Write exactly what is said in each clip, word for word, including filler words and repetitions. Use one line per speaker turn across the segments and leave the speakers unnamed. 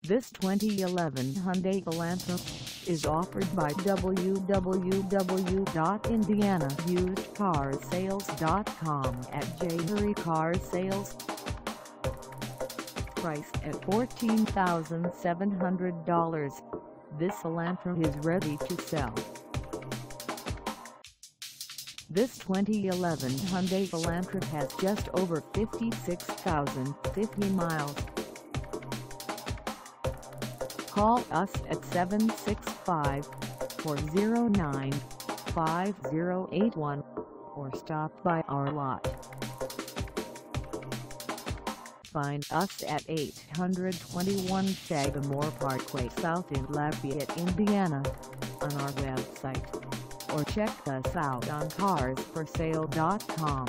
This twenty eleven Hyundai Elantra is offered by w w w dot indiana used car sales dot com at Jayhurry Car Sales. Priced at fourteen thousand seven hundred dollars, this Elantra is ready to sell. This twenty eleven Hyundai Elantra has just over fifty-six thousand fifty miles. Call us at seven six five, four zero nine, five zero eight one or stop by our lot. Find us at eight twenty-one Sagamore Parkway South in Lafayette, Indiana, on our website, or check us out on cars for sale dot com.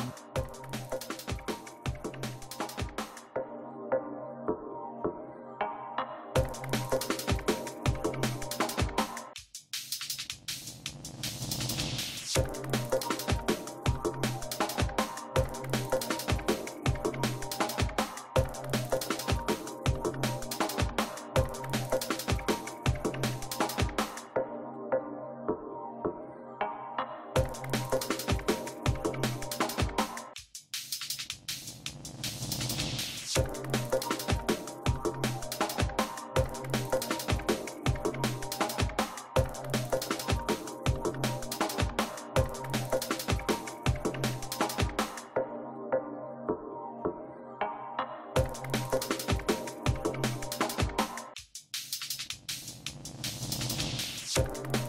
You